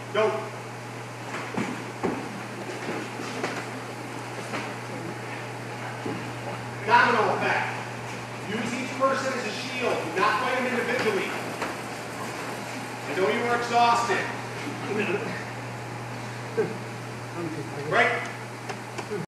Go. Domino effect. Use each person as a shield. Do not fight them individually. I know you are exhausted. Right?